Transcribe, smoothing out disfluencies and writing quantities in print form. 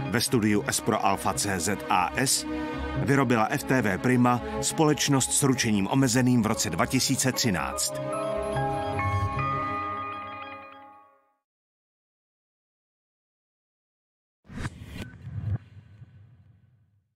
Ve studiu S pro Alfa CZ AS vyrobila FTV Prima společnost s ručením omezeným v roce 2013.